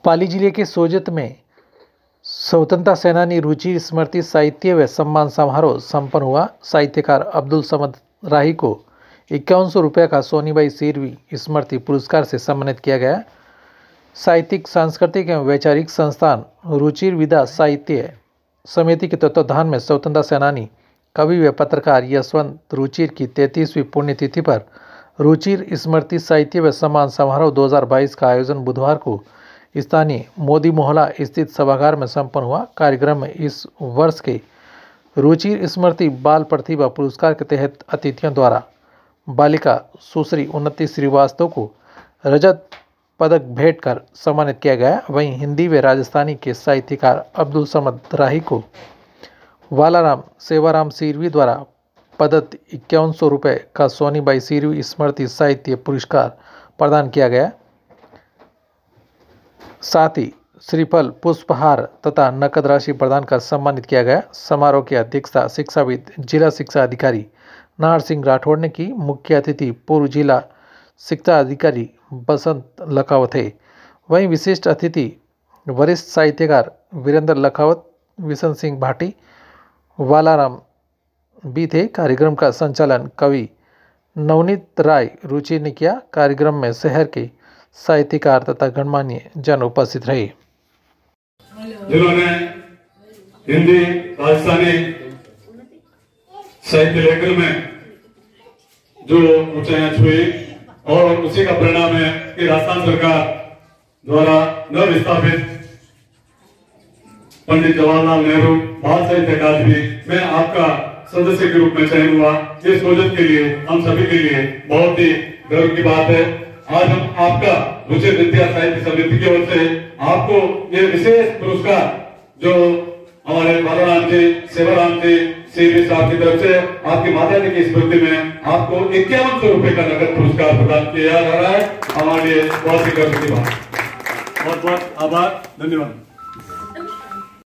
पाली जिले के सोजत में स्वतंत्रता सेनानी रुचि स्मृति साहित्य व सम्मान समारोह संपन्न हुआ। साहित्यकार अब्दुल समद राही को 5100 रुपये का सोनीबाई सिरवी स्मृति पुरस्कार से सम्मानित किया गया। साहित्यिक, सांस्कृतिक एवं वैचारिक संस्थान रुचिर विदा साहित्य समिति के तत्वाधान में स्वतंत्रता सेनानी, कवि व पत्रकार यशवंत रुचिर की 33वीं पुण्यतिथि पर रुचिर स्मृति साहित्य व सम्मान समारोह 2022 का आयोजन बुधवार को स्थानीय मोदी मोहल्ला स्थित सभागार में संपन्न हुआ। कार्यक्रम में इस वर्ष के रुचिर स्मृति बाल प्रतिभा पुरस्कार के तहत अतिथियों द्वारा बालिका सुश्री उन्नति श्रीवास्तव को रजत पदक भेंट कर सम्मानित किया गया। वहीं हिंदी व राजस्थानी के साहित्यकार अब्दुल समद राही को वालाराम सेवाराम सिरवी द्वारा प्रदत्त 5100 रुपये का सोनीबाई सिरवी स्मृति साहित्य पुरस्कार प्रदान किया गया। साथ ही श्रीफल, पुष्पहार तथा नकद राशि प्रदान कर सम्मानित किया गया। समारोह की अध्यक्षता शिक्षाविद जिला शिक्षा अधिकारी नाहर सिंह राठौड़ ने की। मुख्य अतिथि पूर्व जिला शिक्षा अधिकारी बसंत लखावत थे। वहीं विशिष्ट अतिथि वरिष्ठ साहित्यकार वीरेंद्र लखावत, विशन सिंह भाटी, वालाराम भी थे। कार्यक्रम का संचालन कवि नवनीत राय रुचि ने किया। कार्यक्रम में शहर के साहित्यकार तथा गणमान्य जन उपस्थित रहे। जिन्होंने हिंदी, राजस्थानी साहित्य लेखन में जो ऊंचाइयां छुई और उसी का परिणाम है कि राजस्थान सरकार द्वारा नवस्थापित पंडित जवाहरलाल नेहरू बाल साहित्य अकादमी में आपका सदस्य के रूप में चयन हुआ। इस प्रोजेक्ट के लिए हम सभी के लिए बहुत ही गर्व की बात है। आज हम आपका रुचि विद्या साहित्य समिति की ओर से आपको ये विशेष पुरस्कार जो हमारे बालाराम जी, सेवाराम जी, सीवी साहब की तरफ से आपकी माता जी की स्मृति में आपको 5100 रुपये का नगद पुरस्कार प्रदान किया जा रहा है। हमारे लिए बहुत ही गर्व की बात। बहुत बहुत आभार, धन्यवाद।